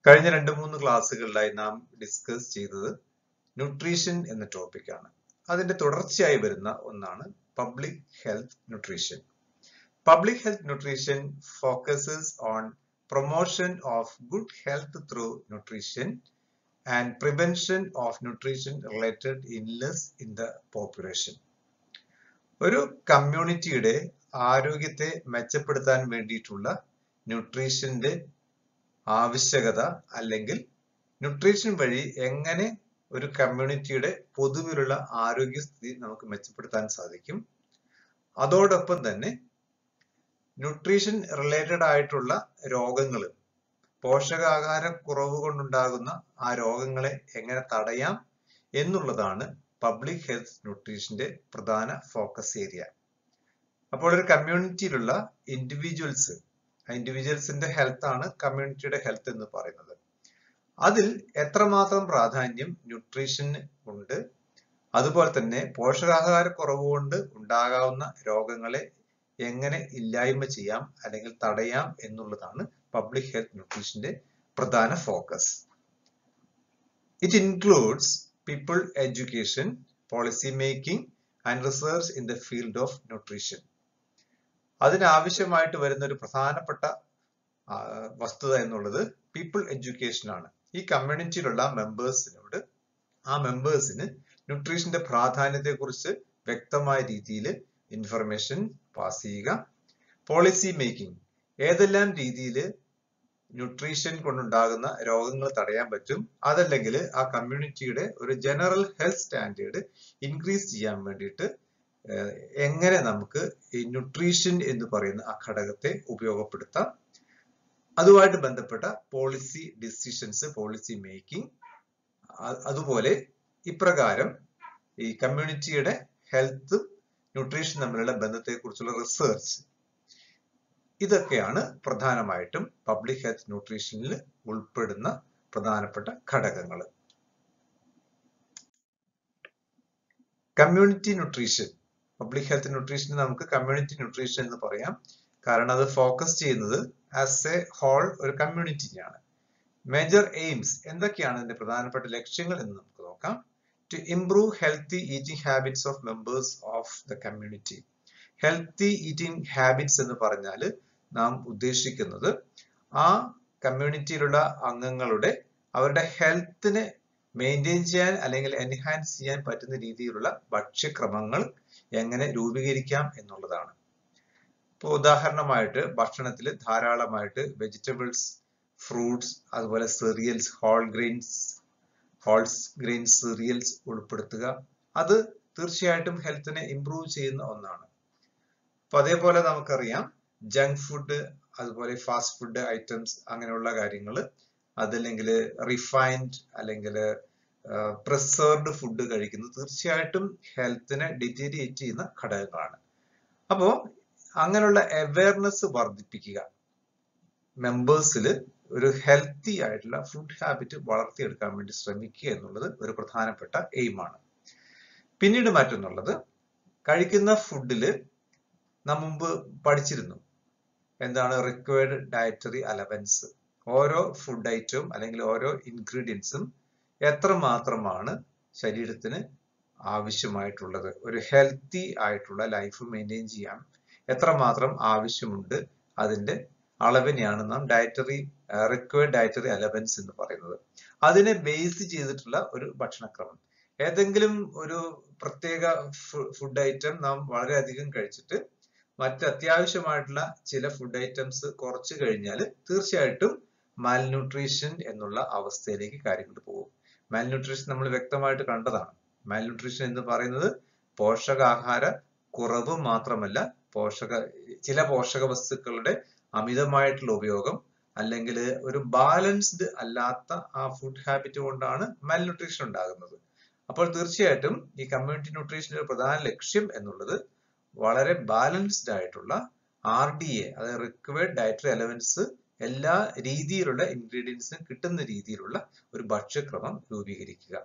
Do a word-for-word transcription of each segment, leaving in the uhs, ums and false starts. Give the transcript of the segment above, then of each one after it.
കഴിഞ്ഞ രണ്ട് മൂന്ന് ക്ലാസ്സുകളിലായി നാം ഡിസ്കസ് ചെയ്തത് ന്യൂട്രീഷൻ എന്ന ടോപ്പിക്കാണ്. അതിന്റെ തുടർച്ചയായി വരുന്ന ഒന്നാണ് public health nutrition. Public health nutrition focuses on promotion of good health through nutrition and prevention of nutrition related illness in the population. ഒരു കമ്മ്യൂണിറ്റിയുടെ ആരോഗ്യത്തെ മെച്ചപ്പെടുത്താൻ വേണ്ടിയിട്ടുള്ള ന്യൂട്രീഷന്റെ ആവശ്യകത അല്ലെങ്കിൽ ന്യൂട്രീഷൻ വഴി എങ്ങനെ ഒരു കമ്മ്യൂണിറ്റിയുടെ പൊതുവിലുള്ള ആരോഗ്യസ്ഥിതി നമുക്ക് മെച്ചപ്പെടുത്താൻ സാധിക്കും, അതോടൊപ്പം തന്നെ ന്യൂട്രീഷൻ റിലേറ്റഡ് ആയിട്ടുള്ള രോഗങ്ങൾ, പോഷകാഹാര കുറവ് കൊണ്ടുണ്ടാകുന്ന ആ രോഗങ്ങളെ എങ്ങനെ തടയാം എന്നുള്ളതാണ് പബ്ലിക് ഹെൽത്ത് ന്യൂട്രീഷന്റെ പ്രധാന ഫോക്കസ് ഏരിയ. അപ്പോൾ ഒരു കമ്മ്യൂണിറ്റിയിലുള്ള ഇൻഡിവിജ്വൽസ്, ഇൻഡിവിജ്വൽസിന്റെ ഹെൽത്ത് ആണ് കമ്മ്യൂണിറ്റിയുടെ ഹെൽത്ത് എന്ന് പറയുന്നത്. അതിൽ എത്രമാത്രം പ്രാധാന്യം ന്യൂട്രീഷന് ഉണ്ട്, അതുപോലെ തന്നെ പോഷകാഹാര കുറവ് കൊണ്ട് ഉണ്ടാകാവുന്ന രോഗങ്ങളെ എങ്ങനെ ഇല്ലായ്മ ചെയ്യാം അല്ലെങ്കിൽ തടയാം എന്നുള്ളതാണ് പബ്ലിക് ഹെൽത്ത് ന്യൂട്രീഷന്റെ പ്രധാന focus. It includes people education, policy making and research in the field of nutrition. അതിനാവശ്യമായിട്ട് വരുന്ന ഒരു പ്രധാനപ്പെട്ട വസ്തുത എന്നുള്ളത് പീപ്പിൾ എഡ്യൂക്കേഷൻ ആണ്. ഈ കമ്മ്യൂണിറ്റിയിലുള്ള മെമ്പേഴ്സിനോട് ആ മെമ്പേഴ്സിന് ന്യൂട്രീഷന്റെ പ്രാധാന്യത്തെ കുറിച്ച് വ്യക്തമായ രീതിയിൽ ഇൻഫർമേഷൻ പാസ് ചെയ്യുക. പോളിസി മേക്കിംഗ്, ഏതെല്ലാം രീതിയിൽ ന്യൂട്രീഷൻ കൊണ്ടുണ്ടാകുന്ന രോഗങ്ങൾ തടയാൻ പറ്റും, അതല്ലെങ്കിൽ ആ കമ്മ്യൂണിറ്റിയുടെ ഒരു ജനറൽ ഹെൽത്ത് സ്റ്റാൻഡേർഡ് ഇൻക്രീസ് ചെയ്യാൻ വേണ്ടിയിട്ട് എങ്ങനെ നമുക്ക് ഈ ന്യൂട്രീഷൻ എന്ന് പറയുന്ന ആ ഘടകത്തെ ഉപയോഗപ്പെടുത്താം, അതുമായിട്ട് ബന്ധപ്പെട്ട പോളിസി ഡിസിഷൻസ്, പോളിസി മേക്കിംഗ്, അതുപോലെ ഇപ്രകാരം ഈ കമ്മ്യൂണിറ്റിയുടെ ഹെൽത്തും ന്യൂട്രീഷൻ തമ്മിലുള്ള ബന്ധത്തെക്കുറിച്ചുള്ള റിസർച്ച്, ഇതൊക്കെയാണ് പ്രധാനമായിട്ടും പബ്ലിക് ഹെൽത്ത് ന്യൂട്രീഷനിൽ ഉൾപ്പെടുന്ന പ്രധാനപ്പെട്ട ഘടകങ്ങൾ. Community nutrition, public health nutrition നമുക്ക് കമ്മ്യൂണിറ്റി ന്യൂട്രീഷൻ എന്ന് പറയാം. കാരണം അത് ഫോക്കസ് ചെയ്യുന്നത് ആസ് എ ഹോൾ ഒരു കമ്മ്യൂണിറ്റിയാണ്. മേജർ എയിംസ്, എന്തൊക്കെയാണ് അതിന്റെ പ്രധാനപ്പെട്ട ലക്ഷ്യങ്ങൾ എന്ന് നമുക്ക് നോക്കാം. To improve healthy eating habits of members of the community. Healthy eating habits എന്ന് പറഞ്ഞാൽ നാം ഉദ്ദേശിക്കുന്നത് ആ കമ്മ്യൂണിറ്റിയിലുള്ള അംഗങ്ങളുടെ അവരുടെ ഹെൽത്തിനെ മെയിൻറ്റെയിൻ ചെയ്യാൻ അല്ലെങ്കിൽ എൻഹാൻസ് ചെയ്യാൻ പറ്റുന്ന രീതിയിലുള്ള ഭക്ഷ്യക്രമങ്ങൾ എങ്ങനെ രൂപീകരിക്കാം എന്നുള്ളതാണ്. ഇപ്പോൾ ഉദാഹരണമായിട്ട് ഭക്ഷണത്തിൽ ധാരാളമായിട്ട് വെജിറ്റബിൾസ്, ഫ്രൂട്ട്സ്, അതുപോലെ cereals, whole grains wholes grain cereals ഉൾപ്പെടുത്തുക. അത് തീർച്ചയായിട്ടും ഹെൽത്തിനെ ഇംപ്രൂവ് ചെയ്യുന്ന ഒന്നാണ്. അപ്പൊ അതേപോലെ നമുക്കറിയാം ജങ്ക് ഫുഡ്, അതുപോലെ ഫാസ്റ്റ് ഫുഡ് ഐറ്റംസ്, അങ്ങനെയുള്ള കാര്യങ്ങൾ, അതല്ലെങ്കിൽ റിഫൈൻഡ് അല്ലെങ്കിൽ പ്രിസർവ്ഡ് ഫുഡ് കഴിക്കുന്നത് തീർച്ചയായിട്ടും ഹെൽത്തിനെ ഡിറ്റീരിയേറ്റ് ചെയ്യുന്ന ഘടകങ്ങളാണ്. അപ്പോൾ അങ്ങനെയുള്ള അവയർനെസ് വർദ്ധിപ്പിക്കുക, മെമ്പേഴ്സിൽ ഒരു ഹെൽത്തി ആയിട്ടുള്ള ഫുഡ് ഹാബിറ്റ് വളർത്തിയെടുക്കാൻ വേണ്ടി ശ്രമിക്കുക എന്നുള്ളത് ഒരു പ്രധാനപ്പെട്ട എയിമാണ്. പിന്നീട് മറ്റൊന്നുള്ളത്, കഴിക്കുന്ന ഫുഡില് നാം മുമ്പ് പഠിച്ചിരുന്നു എന്താണ് റിക്വയർഡ് ഡയറ്ററി അലവൻസ്. ഓരോ ഫുഡ് ഐറ്റവും അല്ലെങ്കിൽ ഓരോ ഇൻഗ്രീഡിയൻസും എത്ര മാത്രമാണ് ശരീരത്തിന് ആവശ്യമായിട്ടുള്ളത്, ഒരു ഹെൽത്തി ആയിട്ടുള്ള ലൈഫ് മെയിൻറ്റെയിൻ ചെയ്യാൻ എത്രമാത്രം ആവശ്യമുണ്ട്, അതിന്റെ അളവിനെയാണ് നാം ഡയറ്ററി റിക്വയർഡ് ഡയറ്ററി അലവൻസ് എന്ന് പറയുന്നത്. അതിനെ ബേസ് ചെയ്തിട്ടുള്ള ഒരു ഭക്ഷണക്രമം. ഏതെങ്കിലും ഒരു പ്രത്യേക ഫുഡ് ഐറ്റം നാം വളരെയധികം കഴിച്ചിട്ട് മറ്റ് അത്യാവശ്യമായിട്ടുള്ള ചില ഫുഡ് ഐറ്റംസ് കുറച്ച് കഴിഞ്ഞാൽ തീർച്ചയായിട്ടും മാൽന്യൂട്രീഷൻ എന്നുള്ള അവസ്ഥയിലേക്ക് കാര്യങ്ങൾ പോകും. മാൽന്യൂട്രീഷൻ നമ്മൾ വ്യക്തമായിട്ട് കണ്ടതാണ്. മാൽന്യൂട്രീഷൻ എന്ന് പറയുന്നത് പോഷകാഹാര കുറവ് മാത്രമല്ല, പോഷക ചില പോഷക വസ്തുക്കളുടെ അമിതമായിട്ടുള്ള ഉപയോഗം അല്ലെങ്കിൽ ഒരു ബാലൻസ്ഡ് അല്ലാത്ത ആ ഫുഡ് ഹാബിറ്റ് കൊണ്ടാണ് മാൽന്യൂട്രീഷൻ ഉണ്ടാകുന്നത്. അപ്പോൾ തീർച്ചയായിട്ടും ഈ കമ്മ്യൂണിറ്റി ന്യൂട്രീഷന്റെ ഒരു പ്രധാന ലക്ഷ്യം എന്നുള്ളത് വളരെ ബാലൻസ്ഡ് ആയിട്ടുള്ള ആർ ഡി എ, അതായത് റിക്വയർഡ് ഡയറ്ററി അലവൻസ്, എല്ലാ രീതിയിലുള്ള ഇൻഗ്രീഡിയൻസിനും കിട്ടുന്ന രീതിയിലുള്ള ഒരു ഭക്ഷ്യക്രമം രൂപീകരിക്കുക.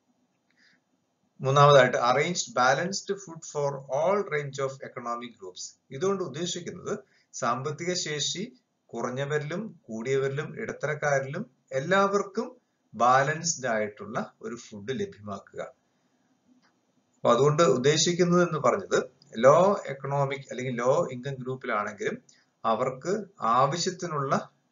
മൂന്നാമതായിട്ട് arranged balanced food for all range of economic groups. ഇതുകൊണ്ട് ഉദ്ദേശിക്കുന്നത് സാമ്പത്തിക ശേഷി കുറഞ്ഞവരിലും കൂടിയവരിലും ഇടത്തരക്കാരിലും എല്ലാവർക്കും ബാലൻസ്ഡ് ആയിട്ടുള്ള ഒരു ഫുഡ് ലഭ്യമാക്കുക. അപ്പൊ അതുകൊണ്ട് ഉദ്ദേശിക്കുന്നത് എന്ന് പറഞ്ഞത് ലോ എക്കണോമിക് അല്ലെങ്കിൽ ലോ ഇൻകം ഗ്രൂപ്പിലാണെങ്കിലും അവർക്ക് ആവശ്യത്തിനുള്ള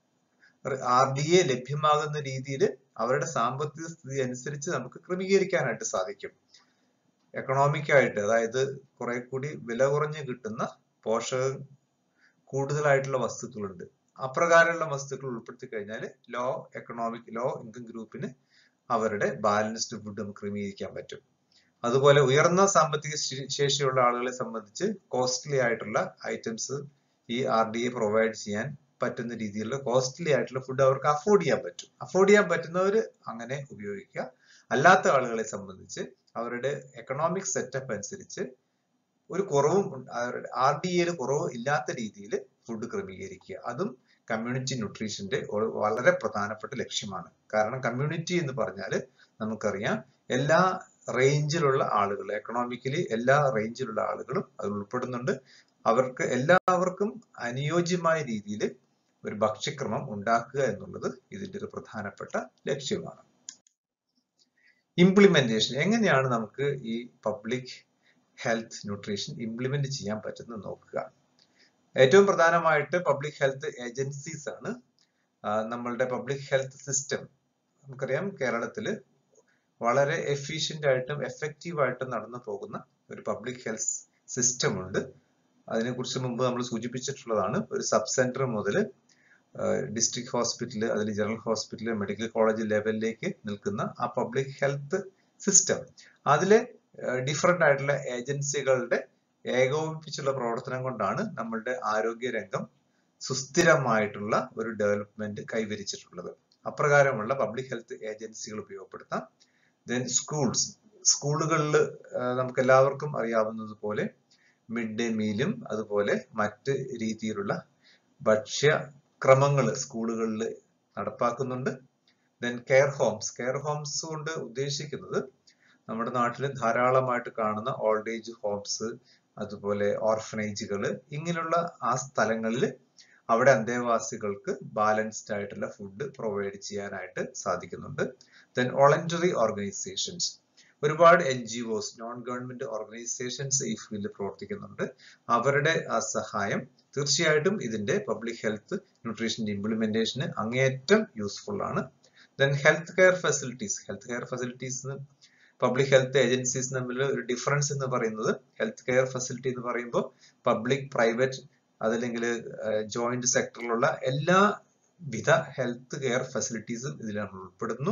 ആർ ഡി എ ലഭ്യമാകുന്ന രീതിയിൽ അവരുടെ സാമ്പത്തിക സ്ഥിതി അനുസരിച്ച് നമുക്ക് ക്രമീകരിക്കാനായിട്ട് സാധിക്കും. എക്കണോമിക് ആയിട്ട്, അതായത് കുറെ കൂടി വില കുറഞ്ഞ് കിട്ടുന്ന പോഷകം കൂടുതലായിട്ടുള്ള വസ്തുക്കളുണ്ട്. അപ്രകാരമുള്ള വസ്തുക്കൾ ഉൾപ്പെടുത്തി കഴിഞ്ഞാൽ ലോ എക്കണോമിക് ലോ ഇൻകം ഗ്രൂപ്പിന് അവരുടെ ബാലൻസ്ഡ് ഫുഡ് നമുക്ക് ക്രമീകരിക്കാൻ പറ്റും. അതുപോലെ ഉയർന്ന സാമ്പത്തിക ശേഷിയുള്ള ആളുകളെ സംബന്ധിച്ച് കോസ്റ്റ്ലി ആയിട്ടുള്ള ഐറ്റംസ് ഈ ആർ ഡി എ പ്രൊവൈഡ് ചെയ്യാൻ പറ്റുന്ന രീതിയിലുള്ള കോസ്റ്റ്ലി ആയിട്ടുള്ള ഫുഡ് അവർക്ക് അഫോർഡ് ചെയ്യാൻ പറ്റും. അഫോർഡ് ചെയ്യാൻ പറ്റുന്നവർ അങ്ങനെ ഉപയോഗിക്കുക. അല്ലാത്ത ആളുകളെ സംബന്ധിച്ച് അവരുടെ എക്കണോമിക് സെറ്റപ്പ് അനുസരിച്ച് ഒരു കുറവും അവരുടെ ആർ ഡി എയിൽ കുറവ് ഇല്ലാത്ത രീതിയിൽ ഫുഡ് ക്രമീകരിക്കുക. അതും കമ്മ്യൂണിറ്റി ന്യൂട്രീഷന്റെ വളരെ പ്രധാനപ്പെട്ട ലക്ഷ്യമാണ്. കാരണം കമ്മ്യൂണിറ്റി എന്ന് പറഞ്ഞാൽ നമുക്കറിയാം എല്ലാ റേഞ്ചിലുള്ള ആളുകൾ, എക്കണോമിക്കലി എല്ലാ റേഞ്ചിലുള്ള ആളുകളും അതിൽ ഉൾപ്പെടുന്നുണ്ട്. അവർക്ക് എല്ലാവർക്കും അനുയോജ്യമായ രീതിയിൽ ഒരു ഭക്ഷ്യക്രമം ഉണ്ടാക്കുക എന്നുള്ളത് ഇതിന്റെ ഒരു പ്രധാനപ്പെട്ട ലക്ഷ്യമാണ്. ഇംപ്ലിമെന്റേഷൻ, എങ്ങനെയാണ് നമുക്ക് ഈ പബ്ലിക് ഹെൽത്ത് ന്യൂട്രീഷൻ ഇംപ്ലിമെന്റ് ചെയ്യാൻ പറ്റുന്നത് നോക്കുക. ഏറ്റവും പ്രധാനമായിട്ട് പബ്ലിക് ഹെൽത്ത് ഏജൻസീസ് ആണ്. നമ്മളുടെ പബ്ലിക് ഹെൽത്ത് സിസ്റ്റം നമുക്കറിയാം കേരളത്തിൽ വളരെ എഫിഷ്യന്റ് ആയിട്ടും എഫക്റ്റീവ് ആയിട്ടും നടന്നു പോകുന്ന ഒരു പബ്ലിക് ഹെൽത്ത് സിസ്റ്റം ഉണ്ട്. അതിനെക്കുറിച്ച് മുമ്പ് നമ്മൾ സൂചിപ്പിച്ചിട്ടുള്ളതാണ്. ഒരു സബ് സെന്റർ മുതൽ ഡിസ്ട്രിക്ട് ഹോസ്പിറ്റൽ, അതിൽ ജനറൽ ഹോസ്പിറ്റൽ, മെഡിക്കൽ കോളേജ് ലെവലിലേക്ക് നിൽക്കുന്ന ആ പബ്ലിക് ഹെൽത്ത് സിസ്റ്റം, അതിലെ ഡിഫറെന്റ് ആയിട്ടുള്ള ഏജൻസികളുടെ ഏകോപിപ്പിച്ചുള്ള പ്രവർത്തനം കൊണ്ടാണ് നമ്മളുടെ ആരോഗ്യ രംഗം സുസ്ഥിരമായിട്ടുള്ള ഒരു ഡെവലപ്മെന്റ് കൈവരിച്ചിട്ടുള്ളത്. അപ്രകാരമുള്ള പബ്ലിക് ഹെൽത്ത് ഏജൻസികൾ ഉപയോഗപ്പെടുത്താം. ദെൻ സ്കൂൾസ്, സ്കൂളുകളിൽ നമുക്ക് എല്ലാവർക്കും അറിയാവുന്നതുപോലെ മിഡ് ഡേ മീലും അതുപോലെ മറ്റ് രീതിയിലുള്ള ഭക്ഷ്യക്രമങ്ങൾ സ്കൂളുകളിൽ നടപ്പാക്കുന്നുണ്ട്. Then care homes, care homes കൊണ്ട് ഉദ്ദേശിക്കുന്നത് നമ്മുടെ നാട്ടിൽ ധാരാളമായിട്ട് കാണുന്ന ഓൾഡ് ഏജ് ഹോംസ്, അതുപോലെ ഓർഫനേജുകൾ, ഇങ്ങനെയുള്ള ആ സ്ഥലങ്ങളിൽ അവിടെ അന്തേവാസികൾക്ക് ബാലൻസ്ഡ് ആയിട്ടുള്ള ഫുഡ് പ്രൊവൈഡ് ചെയ്യാനായിട്ട് സാധിക്കുന്നുണ്ട്. ദെൻ വോളണ്ടറി ഓർഗനൈസേഷൻസ്, ഒരുപാട് N G Os, non government organisations ഈ ഫീൽഡിൽ പ്രവർത്തിക്കുന്നുണ്ട്. അവരുടെ ആ സഹായം തീർച്ചയായിട്ടും ഇതിന്റെ പബ്ലിക് ഹെൽത്ത് ന്യൂട്രീഷൻ ഇംപ്ലിമെന്റേഷന് അങ്ങേയറ്റം യൂസ്ഫുൾ ആണ്. Then health care facilities, health care facilities public health agencies തമ്മിൽ ഒരു ഡിഫറൻസ് എന്ന് പറയുന്നത്, ഹെൽത്ത് കെയർ ഫെസിലിറ്റി എന്ന് പറയുമ്പോൾ പബ്ലിക് പ്രൈവറ്റ് അതല്ലെങ്കിൽ ജോയിന്റ് സെക്ടറിലുള്ള എല്ലാ വിധ ഹെൽത്ത് കെയർ ഫെസിലിറ്റീസും ഇതിലാണ് ഉൾപ്പെടുന്നു.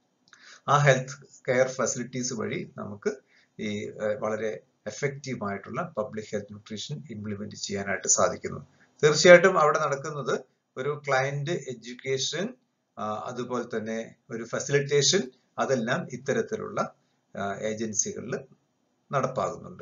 ആ ഹെൽത്ത് കെയർ ഫെസിലിറ്റീസ് വഴി നമുക്ക് ഈ വളരെ എഫക്റ്റീവ് ആയിട്ടുള്ള പബ്ലിക് ഹെൽത്ത് ന്യൂട്രീഷൻ ഇംപ്ലിമെന്റ് ചെയ്യാനായിട്ട് സാധിക്കുന്നു. തീർച്ചയായിട്ടും അവിടെ നടക്കുന്നത് ഒരു ക്ലയന്റ് എഡ്യൂക്കേഷൻ, അതുപോലെ തന്നെ ഒരു ഫെസിലിറ്റേഷൻ, അതെല്ലാം ഇത്തരത്തിലുള്ള ഏജൻസികളിൽ നടപ്പാകുന്നുണ്ട്.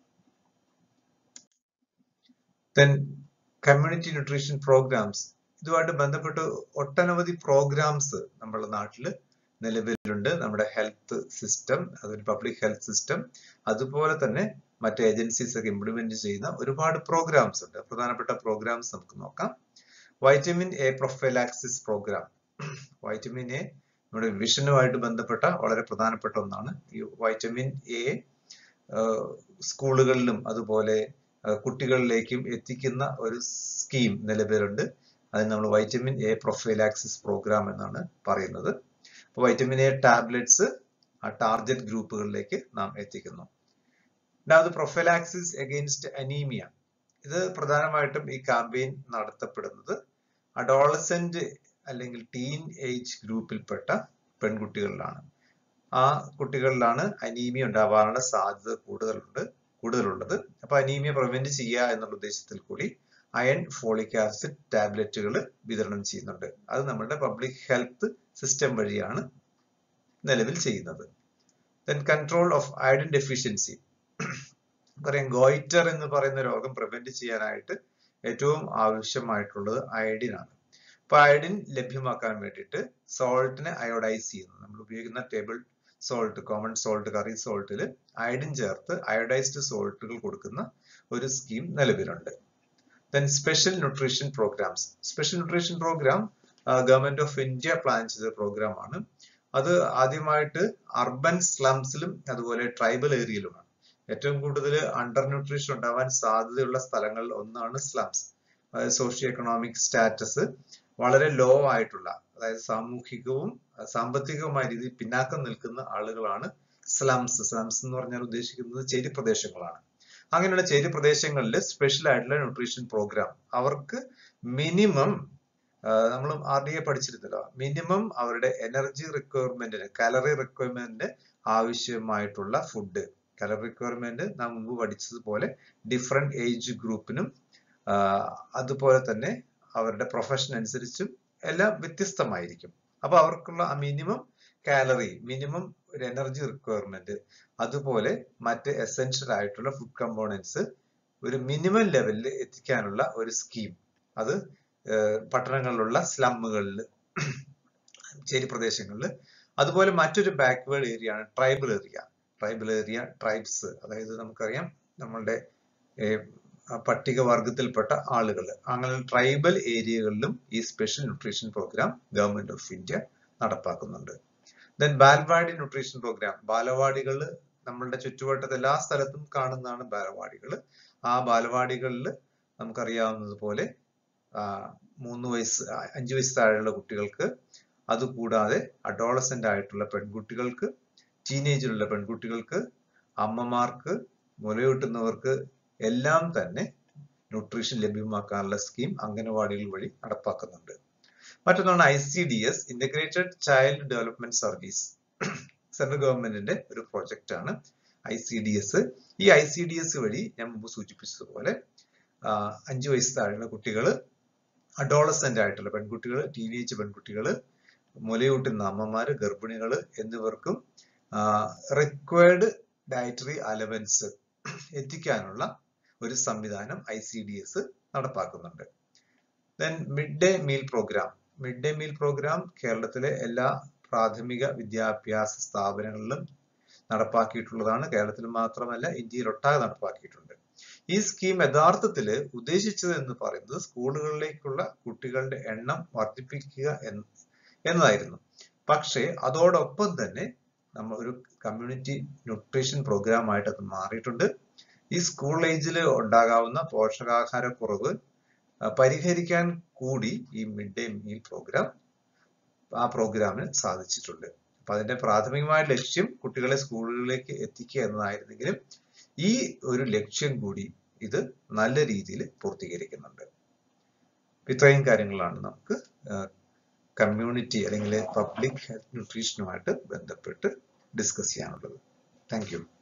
ദെൻ കമ്മ്യൂണിറ്റി ന്യൂട്രീഷൻ പ്രോഗ്രാംസ്, ഇതുമായിട്ട് ബന്ധപ്പെട്ട് ഒട്ടനവധി പ്രോഗ്രാംസ് നമ്മുടെ നാട്ടിൽ നിലവിലുണ്ട്. നമ്മുടെ ഹെൽത്ത് സിസ്റ്റം, അതൊരു പബ്ലിക് ഹെൽത്ത് സിസ്റ്റം, അതുപോലെ തന്നെ മറ്റ് ഏജൻസീസ് ഒക്കെ ഇംപ്ലിമെന്റ് ചെയ്യുന്ന ഒരുപാട് പ്രോഗ്രാംസ് ഉണ്ട്. പ്രധാനപ്പെട്ട പ്രോഗ്രാംസ് നമുക്ക് നോക്കാം. Vitamin A prophylaxis programme, vitamin A നമ്മുടെ വിഷനുമായിട്ട് ബന്ധപ്പെട്ട വളരെ പ്രധാനപ്പെട്ട ഒന്നാണ്. ഈ വൈറ്റമിൻ എ സ്കൂളുകളിലും അതുപോലെ കുട്ടികളിലേക്കും എത്തിക്കുന്ന ഒരു സ്കീം നിലവിലുണ്ട്. അതിന് നമ്മൾ വൈറ്റമിൻ എ പ്രൊഫൈലാക്സിസ് പ്രോഗ്രാം എന്നാണ് പറയുന്നത്. അപ്പോൾ വൈറ്റമിൻ എ ടാബ്ലറ്റ്സ് ആ ടാർഗറ്റ് ഗ്രൂപ്പുകളിലേക്ക് നാം എത്തിക്കുന്നു. രണ്ടാമത് പ്രൊഫൈലാക്സിസ് അഗെയിൻസ്റ്റ് അനീമിയ, ഇത് പ്രധാനമായിട്ടും ഈ ക്യാമ്പയിൻ നടത്തപ്പെടുന്നത് അഡോളസെന്റ് അല്ലെങ്കിൽ ടീൻ ഏജ് ഗ്രൂപ്പിൽപ്പെട്ട പെൺകുട്ടികളിലാണ്. ആ കുട്ടികളിലാണ് അനീമിയ ഉണ്ടാവാനുള്ള സാധ്യത കൂടുതലുണ്ട് കൂടുതലുള്ളത്. അപ്പൊ അനീമിയ പ്രിവെന്റ് ചെയ്യുക എന്നുള്ള ഉദ്ദേശത്തിൽ കൂടി അയൺ ഫോളിക് ആസിഡ് ടാബ്ലറ്റുകൾ വിതരണം ചെയ്യുന്നുണ്ട്. അത് നമ്മുടെ പബ്ലിക് ഹെൽത്ത് സിസ്റ്റം വഴിയാണ് നിലവിൽ ചെയ്യുന്നത്. Then control of iodine deficiency, പറയാം ഗോയിറ്റർ എന്ന് പറയുന്ന രോഗം പ്രിവെന്റ് ചെയ്യാനായിട്ട് ഏറ്റവും ആവശ്യമായിട്ടുള്ളത് അയഡിൻ ആണ്. അപ്പൊ അയഡിൻ ലഭ്യമാക്കാൻ വേണ്ടിയിട്ട് സോൾട്ടിനെ അയോഡൈസ് ചെയ്യുന്നു. നമ്മൾ ഉപയോഗിക്കുന്ന table salt, common salt, curry സോൾട്ടിൽ അയഡിൻ ചേർത്ത് അയോഡൈസ്ഡ് സോൾട്ടുകൾ കൊടുക്കുന്ന ഒരു സ്കീം നിലവിലുണ്ട്. Then special nutrition programmes, special nutrition programme government of India plan ചെയ്ത പ്രോഗ്രാമാണ്. അത് ആദ്യമായിട്ട് അർബൻ സ്ലംസിലും അതുപോലെ ട്രൈബൽ ഏരിയയിലുമാണ്. ഏറ്റവും കൂടുതൽ അണ്ടർ ന്യൂട്രീഷൻ ഉണ്ടാവാൻ സാധ്യതയുള്ള സ്ഥലങ്ങളിൽ ഒന്നാണ് സ്ലംസ്. അതായത് സോഷ്യോ എക്കണോമിക് സ്റ്റാറ്റസ് വളരെ ലോ ആയിട്ടുള്ള, അതായത് സാമൂഹികവും സാമ്പത്തികവുമായ രീതിയിൽ പിന്നാക്കം നിൽക്കുന്ന ആളുകളാണ് സ്ലംസ്. സ്ലംസ് എന്ന് പറഞ്ഞാൽ ഉദ്ദേശിക്കുന്നത് ചേരി പ്രദേശങ്ങളാണ്. അങ്ങനെയുള്ള ചേരി പ്രദേശങ്ങളിൽ സ്പെഷ്യൽ ആയിട്ടുള്ള ന്യൂട്രീഷൻ പ്രോഗ്രാം അവർക്ക് മിനിമം, നമ്മൾ ആർ ഡി എ പഠിച്ചിരുന്നല്ലോ, മിനിമം അവരുടെ എനർജി റിക്വയർമെന്റിന്, കാലറി റിക്വയർമെന്റിന് ആവശ്യമായിട്ടുള്ള ഫുഡ്, കാലറി റിക്വയർമെന്റ് നാം മുമ്പ് പഠിച്ചതുപോലെ ഡിഫറെന്റ് ഏജ് ഗ്രൂപ്പിനും അതുപോലെ തന്നെ അവരുടെ പ്രൊഫഷൻ അനുസരിച്ചും എല്ലാം വ്യത്യസ്തമായിരിക്കും. അപ്പൊ അവർക്കുള്ള ആ മിനിമം കാലറി, മിനിമം ഒരു എനർജി റിക്വയർമെന്റ്, അതുപോലെ മറ്റ് എസെൻഷ്യൽ ആയിട്ടുള്ള ഫുഡ് കമ്പോണൻസ് ഒരു മിനിമം ലെവലിൽ എത്തിക്കാനുള്ള ഒരു സ്കീം, അത് പട്ടണങ്ങളിലുള്ള സ്ലമ്മുകളിൽ, ചേരി പ്രദേശങ്ങളിൽ. അതുപോലെ മറ്റൊരു ബാക്ക്വേർഡ് ഏരിയ ആണ് tribal area. Tribal area, tribes, അതായത് നമുക്കറിയാം നമ്മളുടെ പട്ടികവർഗത്തിൽപ്പെട്ട ആളുകൾ, അങ്ങനെ ട്രൈബൽ ഏരിയകളിലും ഈ special nutrition programme government of India നടപ്പാക്കുന്നുണ്ട്. Then balwadi nutrition programme. ബാലവാടികൾ നമ്മളുടെ ചുറ്റുവട്ടത്ത് എല്ലാ സ്ഥലത്തും കാണുന്നതാണ് ബാലവാടികൾ. ആ ബാലവാടികളിൽ നമുക്കറിയാവുന്നതുപോലെ മൂന്ന് വയസ്സ് അഞ്ചു വയസ്സ് താഴെയുള്ള കുട്ടികൾക്ക്, അതുകൂടാതെ അഡോളസെന്റ് ആയിട്ടുള്ള പെൺകുട്ടികൾക്ക്, ടീനേജിലുള്ള പെൺകുട്ടികൾക്ക്, അമ്മമാർക്ക്, മുലയൂട്ടുന്നവർക്ക് എല്ലാം തന്നെ ന്യൂട്രീഷൻ ലഭ്യമാക്കാനുള്ള സ്കീം അംഗനവാടികൾ വഴി നടപ്പാക്കുന്നുണ്ട്. മറ്റൊന്നാണ് I C D S, integrated child development service. Central ഗവൺമെന്റിന്റെ ഒരു പ്രോജക്റ്റ് ആണ് ഐ സി ഡി എസ്. ഈ ഐ സി ഡി എസ് വഴി ഞാൻ മുമ്പ് സൂചിപ്പിച്ചതുപോലെ അഞ്ചു വയസ്സ് താഴെയുള്ള കുട്ടികൾ, അഡോളസെന്റ് ആയിട്ടുള്ള പെൺകുട്ടികൾ, ടീനേജ് പെൺകുട്ടികൾ, മുലയൂട്ടുന്ന അമ്മമാര്, ഗർഭിണികൾ എന്നിവർക്കും റിക്വയർഡ് ഡയറ്ററി അലവൻസ് എത്തിക്കാനുള്ള ഒരു സംവിധാനം ഐ സി ഡി എസ് നടപ്പാക്കുന്നുണ്ട്. Then mid day meal programme. Mid day meal programme കേരളത്തിലെ എല്ലാ പ്രാഥമിക വിദ്യാഭ്യാസ സ്ഥാപനങ്ങളിലും നടപ്പാക്കിയിട്ടുള്ളതാണ്. കേരളത്തിൽ മാത്രമല്ല, ഇന്ത്യയിലൊട്ടാകെ നടപ്പാക്കിയിട്ടുണ്ട്. ഈ സ്കീം യഥാർത്ഥത്തിൽ ഉദ്ദേശിച്ചത് എന്ന് പറയുന്നത് സ്കൂളുകളിലേക്കുള്ള കുട്ടികളുടെ എണ്ണം വർദ്ധിപ്പിക്കുക എന്നതായിരുന്നു. പക്ഷേ അതോടൊപ്പം തന്നെ നമ്മൾ ഒരു കമ്മ്യൂണിറ്റി ന്യൂട്രീഷൻ പ്രോഗ്രാം ആയിട്ട് അത് മാറിയിട്ടുണ്ട്. ഈ സ്കൂൾ ഏജിൽ ഉണ്ടാകാവുന്ന പോഷകാഹാരക്കുറവ് പരിഹരിക്കാൻ കൂടി ഈ മിഡ് ഡേ മീൽ പ്രോഗ്രാം ആ പ്രോഗ്രാമിന് സാധിച്ചിട്ടുണ്ട്. അപ്പൊ അതിന്റെ പ്രാഥമികമായ ലക്ഷ്യം കുട്ടികളെ സ്കൂളുകളിലേക്ക് എത്തിക്കുക എന്നതായിരുന്നെങ്കിലും ഈ ഒരു ലക്ഷ്യം കൂടി ഇത് നല്ല രീതിയിൽ പൂർത്തീകരിക്കുന്നുണ്ട്. ഇത്രയും കാര്യങ്ങളാണ് നമുക്ക് കമ്മ്യൂണിറ്റി അല്ലെങ്കിൽ പബ്ലിക് ഹെൽത്ത് ന്യൂട്രീഷനുമായിട്ട് ബന്ധപ്പെട്ട് ഡിസ്കസ് ചെയ്യാനുള്ളത്. Thank U.